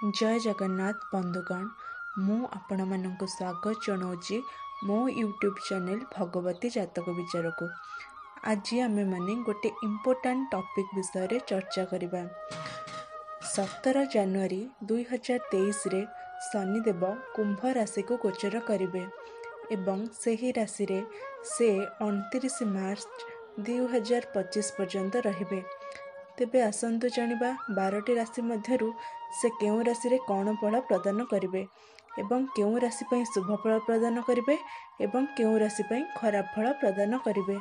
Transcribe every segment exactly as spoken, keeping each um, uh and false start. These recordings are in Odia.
जय जगन्नाथ बंधुगण मु आपण मानक स्वागत जनाऊँगी मो यूट्यूब चैनल भगवती जातक विचार को। आज आम मैंने गोटे इम्पोर्टाट टॉपिक विषय चर्चा करवा। सतर जनवरी दुई हजार तेईस रे शनिदेव कुंभ राशि को गोचर करेंगे एवं सही राशि रे से उनतीस मार्च दुई हजार पच्चीस पर्यंत रहिबे। तेबे आसंतु जानिबा बारटी राशि मध्यरु से केउं राशि रे कौन फल प्रदान करिवे एवं केउं राशि पई शुभ फल प्रदान करिवे एवं केउं राशि पई खराब फल प्रदान करिवे।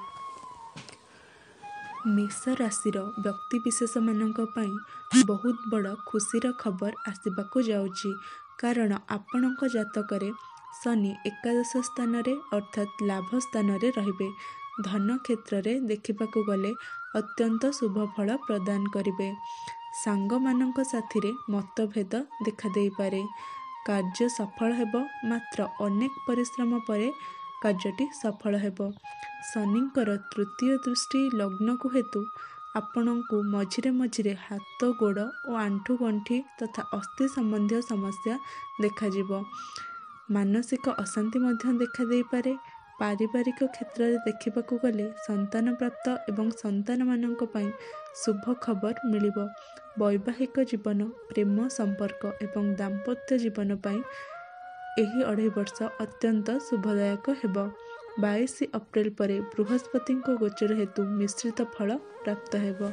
मेष राशि रो व्यक्ति विशेष मानक पई बहुत बड़ खुशीर खबर आसबाकू जाउची, कारण आपणक जातकरे शनि एकादश स्थान रे अर्थात लाभ स्थान रे रहिबे। धन क्षेत्र रे देखिबाकू गले अत्यंत शुभ फल प्रदान करिवे। सांग मानक साथी रे मतभेद देखा देई पारे। कार्य सफल हेबो, मात्र अनेक परिश्रम परे कार्यटी सफल हेबो। शनिंकर तृतीय दृष्टि लग्न को हेतु आपणଙ୍କୁ मझिरे मझिरे हाथ गोड़ और आंठु गंठी तथा अस्थि संबंधी समस्या देखाजिबो। मानसिक अशांति मध्य देखा देई पारे। पारिवारिक क्षेत्र में देखिबाकू गले संतान प्राप्त एवं संतान मानक पई शुभ खबर मिलिबो। वैवाहिक जीवन, प्रेम संपर्क एवं दाम्पत्य जीवन पई एही अढ़ाई वर्ष अत्यंत शुभदायक हेबो। बाईस अप्रैल पर बृहस्पति गोचर हेतु मिश्रित फल प्राप्त हेबो।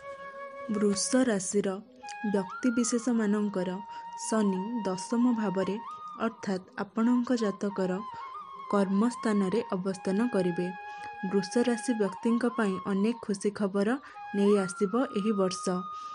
वृष राशिर व्यक्ति विशेष मानकर शनि दशम भावरे अर्थात आपणक जातकर कर्मस्थान रे अवस्थान करिवे। वृष राशि व्यक्ति पई अनेक खुशी खबर नहीं आसिबो। एही वर्ष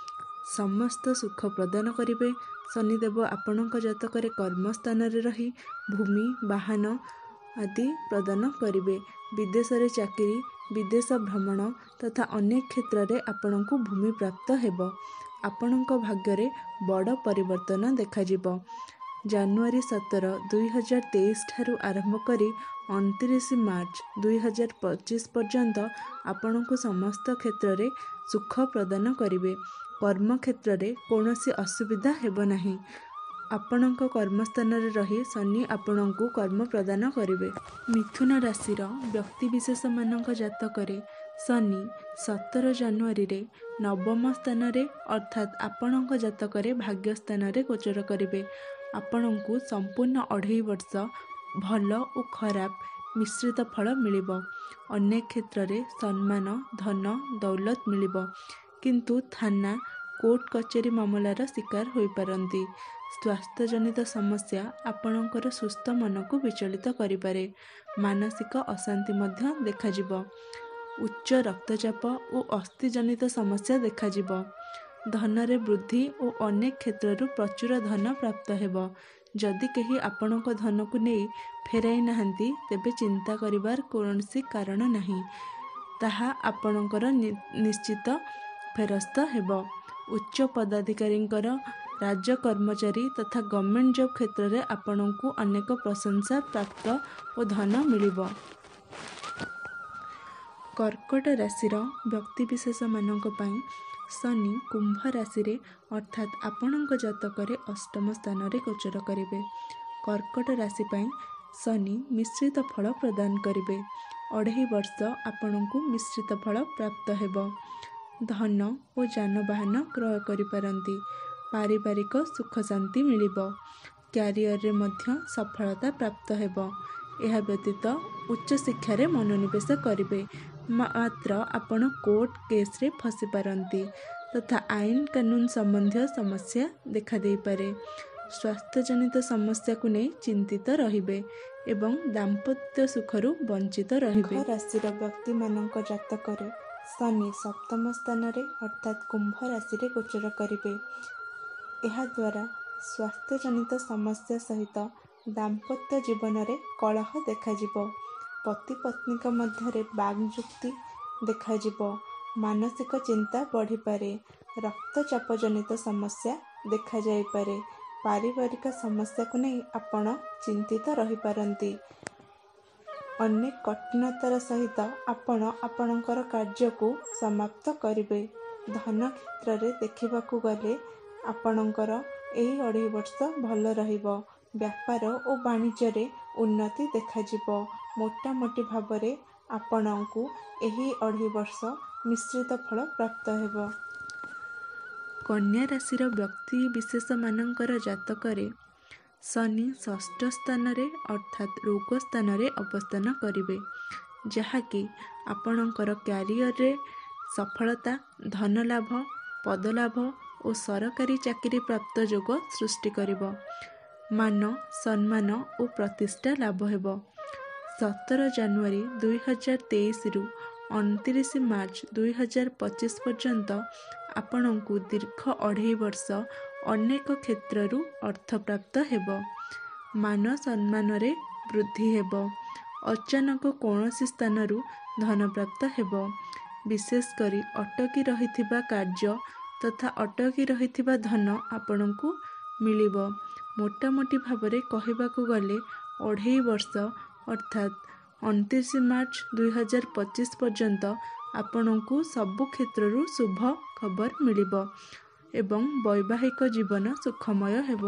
समस्त सुख प्रदान करिवे। शनिदेव आपणक जातकरे कर्मस्थान रे रही भूमि वाहन आदि प्रदान करिवे। विदेश रे चाकरी, विदेश भ्रमण तथा अनेक क्षेत्र रे आपणको भूमि प्राप्त हेबो। आपणक भाग्य रे बड़ परिवर्तन देखाजिबो। जनवरी सतर दुई हजार तेईस ठारू आरंभ करी उनतीस मार्च दुई हजार पच्चीस पर्यंत आपणको समस्त क्षेत्र रे सुख प्रदान करिवे। कर्म क्षेत्र रे कौनसी असुविधा हेबो नाही। आपणक कर्मस्थान रे रही शनि आपणको कर्म प्रदान करिवे। मिथुन राशिर व्यक्ति विशेष मानक जातकरे शनि सतर जनवरी रे नवम स्थान रे अर्थात आपणक जातकरे भाग्य स्थान रे गोचर करिवे। आपणको संपूर्ण अढ़ाई वर्ष भल और खराब मिश्रित फल मिलिबो। अनेक क्षेत्र रे सम्मान, धन, दौलत मिलिबो, किंतु थाना कोर्ट कचेरी मामलार शिकार होई पारंती। स्वास्थ्य जनित समस्या आपणकर सुस्थ मन को विचलित करिपारे। मानसिक अशांति मध्य देखाजिबो। उच्च रक्तचाप और अस्थि जनित समस्या देखाजिबो। धन रे वृद्धि और अनेक क्षेत्रु प्रचुर धन प्राप्त हेबो। जदि केही आपणक धन को नहीं फेराई नाहंती तेबे चिंता करिवार कौनसी कारण नहीं, ताहा आपणकर निश्चित फेरस्त हेबो। उच्च पदाधिकारींकर, राज्य कर्मचारी तथा गवर्नमेंट जॉब क्षेत्र में आपणको अनेक प्रशंसा प्राप्त और धन मिलिबो। कर्कट राशिर व्यक्ति विशेष मानक पई शनि कुंभ राशि रे अर्थात आपणक जातकरे अष्टम स्थान रे गोचर करिवे। कर्कट राशि पई शनि मिश्रित फल प्रदान करिवे। अढ़ाई वर्ष आपणको मिश्रित फल प्राप्त हेबो। धन और जानवाहन क्रय करिपारंती। पारिवारिक सुख शांति मिलिबो। क्यारियर रे मध्य सफलता प्राप्त हेबो। यह व्यतीत उच्च शिक्षा रे मनोनिवेश करिवे, मात्र आपण कोर्ट केस रे फसी पारंती तथा आईन कानून संबंधी समस्या देखा देई पारे। स्वास्थ्य जनित समस्या को नहीं चिंतित रहिबे एवं दाम्पत्य सुखरु वंचित रहिबे। राशि व्यक्ति मानक जातकरे शनि सप्तम स्थान रे अर्थात कुंभ राशि रे गोचर करिवे। एहा द्वारा स्वास्थ्य जनित समस्या सहित दाम्पत्य जीवन रे कलह देखाजिबो। पति पत्नी मध्य बागजुक्ति देखाजिबो। मानसिक चिंता बढ़ी पारे। रक्तचाप जनित समस्या देखा जाई पारे। पारिवारिक समस्या को नहीं आपण चिंतित रही पारंती। अनेक कठिनतार सहित आपण आपणकर कार्य को समाप्त करिवे। धन क्षेत्र रे देखिबाकू गले आपणकर ଏହି ଅଢ଼େଇ ବର୍ଷ ଭଲ ରହିବ। ବ୍ୟାପାର ଓ ବାଣିଜ୍ୟରେ ଉନ୍ନତି ଦେଖାଯିବ। ମୋଟାମୋଟି ଭାବରେ ଆପଣଙ୍କୁ ଏହି ଅଢ଼େଇ ବର୍ଷ ମିଶ୍ରିତ ଫଳ ପ୍ରାପ୍ତ ହେବ। କନ୍ୟା ରାଶିର ବ୍ୟକ୍ତି ବିଶେଷମାନଙ୍କର ଜାତକରେ ଶନି ଷଷ୍ଠ ସ୍ଥାନରେ ଅର୍ଥାତ୍ ରୋଗ ସ୍ଥାନରେ ଅବସ୍ଥାନ କରିବେ, ଯାହାକି ଆପଣଙ୍କର କ୍ୟାରିୟରରେ ସଫଳତା, ଧନଲାଭ, ପଦଲାଭ ଓ ସରକାରୀ ଚାକିରି ପ୍ରାପ୍ତ ଯୋଗ ସୃଷ୍ଟି କରିବ। ମାନ, ସମ୍ମାନ ଓ ପ୍ରତିଷ୍ଠା ଲାଭ ହେବ। ସତର ଜାନୁଆରୀ ଦୁଇ ହଜାର ତେଇଶରୁ ଅଣତିରିଶ ମାର୍ଚ୍ଚ ଦୁଇ ହଜାର ପଚିଶ ପର୍ଯ୍ୟନ୍ତ ଆପଣଙ୍କୁ ଦୀର୍ଘ ଅଢ଼େଇ ବର୍ଷ ଅନେକ କ୍ଷେତ୍ରରୁ ଅର୍ଥପ୍ରାପ୍ତ ହେବ। ମାନ ସମ୍ମାନରେ ବୃଦ୍ଧି ହେବ। ଅଚାନକ କୌଣସି ସ୍ଥାନରୁ ଧନପ୍ରାପ୍ତ ହେବ। ବିଶେଷ କରି ଅଟକି ରହିଥିବା କାର୍ଯ୍ୟ ତଥା ଅଟକି ରହିଥିବା ଧନ ଆପଣଙ୍କୁ ମିଳିବ। ମୋଟାମୋଟି ଭାବରେ କହିବାକୁ ଗଲେ ଅଢ଼େଇ ବର୍ଷ ଅର୍ଥାତ୍ ଅଣତିରିଶ ମାର୍ଚ୍ଚ ଦୁଇ ହଜାର ପଚିଶ ପର୍ଯ୍ୟନ୍ତ ଆପଣଙ୍କୁ ସବୁ କ୍ଷେତ୍ରରୁ ଶୁଭ ଖବର ମିଳିବ ଏବଂ ବୈବାହିକ ଜୀବନ ସୁଖମୟ ହେବ।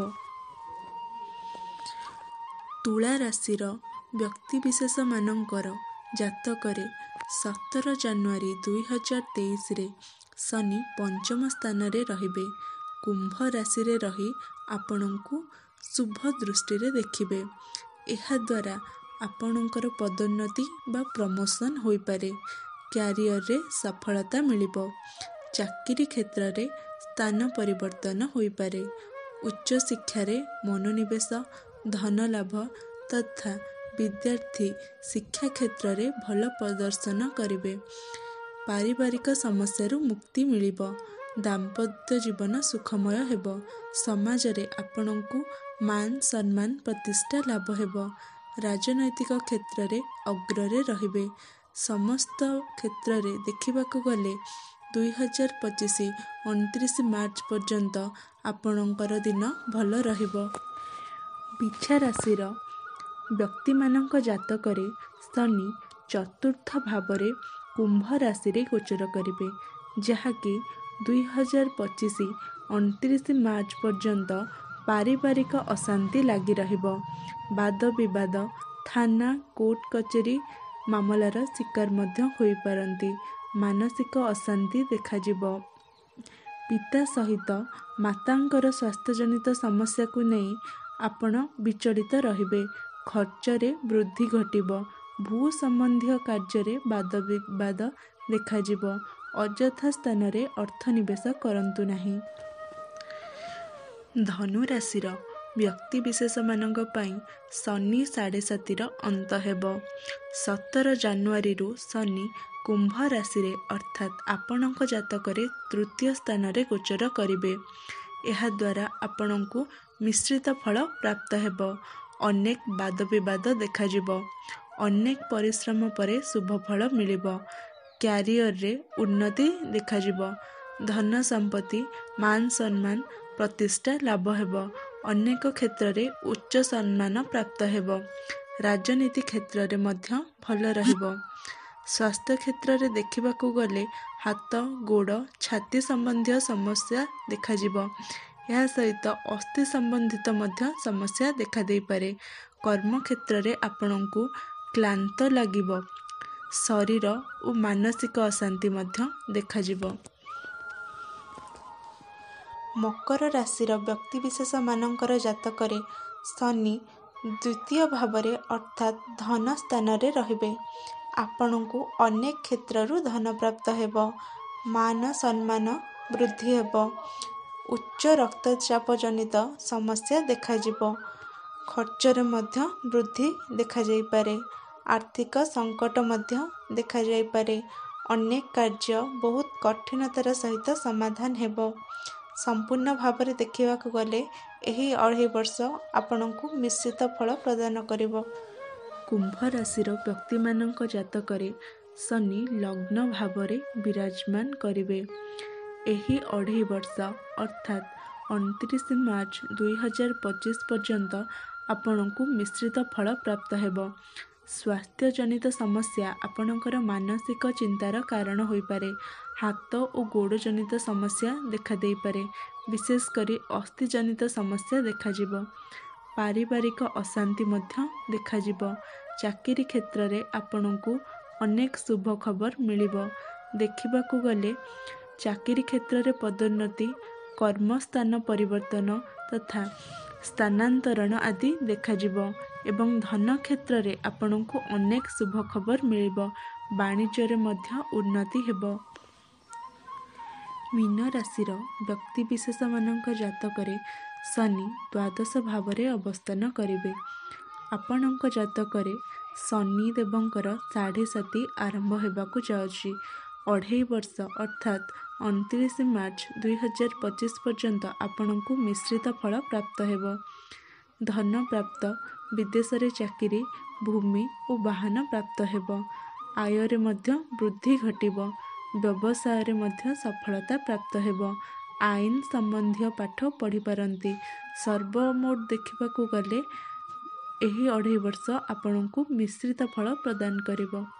ତୁଳା ରାଶିର ବ୍ୟକ୍ତିବିଶେଷମାନଙ୍କର ଜାତକରେ ସତର ଜାନୁଆରୀ ଦୁଇ ହଜାର ତେଇଶରେ ଶନି ପଞ୍ଚମ ସ୍ଥାନରେ ରହିବେ। କୁମ୍ଭ ରାଶିରେ ରହି ଆପଣଙ୍କୁ ଶୁଭ ଦୃଷ୍ଟିରେ ଦେଖିବେ। ଏହାଦ୍ୱାରା ଆପଣଙ୍କର ପଦୋନ୍ନତି ବା ପ୍ରମୋସନ୍ ହୋଇପାରେ। କ୍ୟାରିୟରରେ ସଫଳତା ମିଳିବ। ଚାକିରି କ୍ଷେତ୍ରରେ ସ୍ଥାନ ପରିବର୍ତ୍ତନ ହୋଇପାରେ। ଉଚ୍ଚଶିକ୍ଷାରେ ମନୋନିବେଶ, ଧନଲାଭ ତଥା ବିଦ୍ୟାର୍ଥୀ ଶିକ୍ଷା କ୍ଷେତ୍ରରେ ଭଲ ପ୍ରଦର୍ଶନ କରିବେ। ପାରିବାରିକ ସମସ୍ୟାରୁ ମୁକ୍ତି ମିଳିବ। ଦାମ୍ପତ୍ୟ ଜୀବନ ସୁଖମୟ ହେବ। ସମାଜରେ ଆପଣଙ୍କୁ ମାନ, ସମ୍ମାନ, ପ୍ରତିଷ୍ଠା ଲାଭ ହେବ। ରାଜନୈତିକ କ୍ଷେତ୍ରରେ ଅଗ୍ରରେ ରହିବେ। ସମସ୍ତ କ୍ଷେତ୍ରରେ ଦେଖିବାକୁ ଗଲେ ଦୁଇ ହଜାର ପଚିଶ ଅଣତିରିଶ ମାର୍ଚ୍ଚ ପର୍ଯ୍ୟନ୍ତ ଆପଣଙ୍କର ଦିନ ଭଲ ରହିବ। ବିଛା ରାଶିର ବ୍ୟକ୍ତିମାନଙ୍କ ଜାତକରେ ଶନି ଚତୁର୍ଥ ଭାବରେ କୁମ୍ଭ ରାଶିରେ ଗୋଚର କରିବେ, ଯାହାକି ଦୁଇ ହଜାର ପଚିଶ ଅଣତିରିଶ ମାର୍ଚ୍ଚ ପର୍ଯ୍ୟନ୍ତ ପାରିବାରିକ ଅଶାନ୍ତି ଲାଗି ରହିବ। ବାଦ ବିବାଦ, ଥାନା, କୋର୍ଟ କଚେରୀ ମାମଲାର ଶିକାର ମଧ୍ୟ ହୋଇପାରନ୍ତି। ମାନସିକ ଅଶାନ୍ତି ଦେଖାଯିବ। ପିତା ସହିତ ମାତାଙ୍କର ସ୍ୱାସ୍ଥ୍ୟଜନିତ ସମସ୍ୟାକୁ ନେଇ ଆପଣ ବିଚଳିତ ରହିବେ। ଖର୍ଚ୍ଚରେ ବୃଦ୍ଧି ଘଟିବ। ଭୂ ସମ୍ବନ୍ଧୀୟ କାର୍ଯ୍ୟରେ ବାଦ ବିବାଦ ଦେଖାଯିବ। ଅଯଥା ସ୍ଥାନରେ ଅର୍ଥ ନିବେଶ କରନ୍ତୁ ନାହିଁ। ଧନୁ ରାଶିର ବ୍ୟକ୍ତିବିଶେଷମାନଙ୍କ ପାଇଁ ଶନି ସାଢ଼େ ସାତିର ଅନ୍ତ ହେବ। ସତର ଜାନୁଆରୀରୁ ଶନି କୁମ୍ଭ ରାଶିରେ ଅର୍ଥାତ୍ ଆପଣଙ୍କ ଜାତକରେ ତୃତୀୟ ସ୍ଥାନରେ ଗୋଚର କରିବେ। ଏହାଦ୍ୱାରା ଆପଣଙ୍କୁ ମିଶ୍ରିତ ଫଳ ପ୍ରାପ୍ତ ହେବ। ଅନେକ ବାଦ ବିବାଦ ଦେଖାଯିବ। ଅନେକ ପରିଶ୍ରମ ପରେ ଶୁଭଫଳ ମିଳିବ। କ୍ୟାରିୟରରେ ଉନ୍ନତି ଦେଖାଯିବ। ଧନ ସମ୍ପତ୍ତି, ମାନ ସମ୍ମାନ, ପ୍ରତିଷ୍ଠା ଲାଭ ହେବ। ଅନେକ କ୍ଷେତ୍ରରେ ଉଚ୍ଚ ସମ୍ମାନ ପ୍ରାପ୍ତ ହେବ। ରାଜନୀତି କ୍ଷେତ୍ରରେ ମଧ୍ୟ ଭଲ ରହିବ। ସ୍ୱାସ୍ଥ୍ୟ କ୍ଷେତ୍ରରେ ଦେଖିବାକୁ ଗଲେ ହାତ, ଗୋଡ଼, ଛାତି ସମ୍ବନ୍ଧୀୟ ସମସ୍ୟା ଦେଖାଯିବ। ଏହା ସହିତ ଅସ୍ଥି ସମ୍ବନ୍ଧିତ ମଧ୍ୟ ସମସ୍ୟା ଦେଖାଦେଇପାରେ। କର୍ମକ୍ଷେତ୍ରରେ ଆପଣଙ୍କୁ କ୍ଳାନ୍ତ ଲାଗିବ। ଶରୀର ଓ ମାନସିକ ଅଶାନ୍ତି ମଧ୍ୟ ଦେଖାଯିବ। ମକର ରାଶିର ବ୍ୟକ୍ତିବିଶେଷମାନଙ୍କର ଜାତକରେ ଶନି ଦ୍ୱିତୀୟ ଭାବରେ ଅର୍ଥାତ୍ ଧନ ସ୍ଥାନରେ ରହିବେ। ଆପଣଙ୍କୁ ଅନେକ କ୍ଷେତ୍ରରୁ ଧନପ୍ରାପ୍ତ ହେବ। ମାନ ସମ୍ମାନ ବୃଦ୍ଧି ହେବ। ଉଚ୍ଚ ରକ୍ତଚାପଜନିତ ସମସ୍ୟା ଦେଖାଯିବ। ଖର୍ଚ୍ଚରେ ମଧ୍ୟ ବୃଦ୍ଧି ଦେଖାଯାଇପାରେ। ଆର୍ଥିକ ସଙ୍କଟ ମଧ୍ୟ ଦେଖାଯାଇପାରେ। ଅନେକ କାର୍ଯ୍ୟ ବହୁତ କଠିନତାର ସହିତ ସମାଧାନ ହେବ। ସମ୍ପୂର୍ଣ୍ଣ ଭାବରେ ଦେଖିବାକୁ ଗଲେ ଏହି ଅଢ଼େଇ ବର୍ଷ ଆପଣଙ୍କୁ ମିଶ୍ରିତ ଫଳ ପ୍ରଦାନ କରିବ। କୁମ୍ଭ ରାଶିର ବ୍ୟକ୍ତିମାନଙ୍କ ଜାତକରେ ଶନି ଲଗ୍ନ ଭାବରେ ବିରାଜମାନ କରିବେ। ଏହି ଅଢ଼େଇ ବର୍ଷ ଅର୍ଥାତ୍ ଅଣତିରିଶ ମାର୍ଚ୍ଚ ଦୁଇ ହଜାର ପଚିଶ ପର୍ଯ୍ୟନ୍ତ ଆପଣଙ୍କୁ ମିଶ୍ରିତ ଫଳ ପ୍ରାପ୍ତ ହେବ। ସ୍ୱାସ୍ଥ୍ୟଜନିତ ସମସ୍ୟା ଆପଣଙ୍କର ମାନସିକ ଚିନ୍ତାର କାରଣ ହୋଇପାରେ। ହାତ ଓ ଗୋଡ଼ ଜନିତ ସମସ୍ୟା ଦେଖାଦେଇପାରେ। ବିଶେଷ କରି ଅସ୍ଥିଜନିତ ସମସ୍ୟା ଦେଖାଯିବ। ପାରିବାରିକ ଅଶାନ୍ତି ମଧ୍ୟ ଦେଖାଯିବ। ଚାକିରି କ୍ଷେତ୍ରରେ ଆପଣଙ୍କୁ ଅନେକ ଶୁଭ ଖବର ମିଳିବ। ଦେଖିବାକୁ ଗଲେ ଚାକିରି କ୍ଷେତ୍ରରେ ପଦୋନ୍ନତି, କର୍ମସ୍ଥାନ ପରିବର୍ତ୍ତନ ତଥା ସ୍ଥାନାନ୍ତରଣ ଆଦି ଦେଖାଯିବ ଏବଂ ଧନ କ୍ଷେତ୍ରରେ ଆପଣଙ୍କୁ ଅନେକ ଶୁଭ ଖବର ମିଳିବ। ବାଣିଜ୍ୟରେ ମଧ୍ୟ ଉନ୍ନତି ହେବ। ମୀନ ରାଶିର ବ୍ୟକ୍ତିବିଶେଷମାନଙ୍କ ଜାତକରେ ଶନି ଦ୍ୱାଦଶ ଭାବରେ ଅବସ୍ଥାନ କରିବେ। ଆପଣଙ୍କ ଜାତକରେ ଶନି ଦେବଙ୍କର ସାଢ଼େ ସାତି ଆରମ୍ଭ ହେବାକୁ ଯାଉଛି। ଅଢ଼େଇ ବର୍ଷ ଅର୍ଥାତ୍ ଅଣତିରିଶ ମାର୍ଚ୍ଚ ଦୁଇ ହଜାର ପଚିଶ ପର୍ଯ୍ୟନ୍ତ ଆପଣଙ୍କୁ ମିଶ୍ରିତ ଫଳ ପ୍ରାପ୍ତ ହେବ। ଧନ ପ୍ରାପ୍ତ, ବିଦେଶରେ ଚାକିରି, ଭୂମି ଓ ବାହନ ପ୍ରାପ୍ତ ହେବ। ଆୟରେ ମଧ୍ୟ ବୃଦ୍ଧି ଘଟିବ। ବ୍ୟବସାୟରେ ମଧ୍ୟ ସଫଳତା ପ୍ରାପ୍ତ ହେବ। ଆଇନ ସମ୍ବନ୍ଧୀୟ ପାଠ ପଢ଼ିପାରନ୍ତି। ସର୍ବମୋଟ ଦେଖିବାକୁ ଗଲେ ଏହି ଅଢ଼େଇ ବର୍ଷ ଆପଣଙ୍କୁ ମିଶ୍ରିତ ଫଳ ପ୍ରଦାନ କରିବ।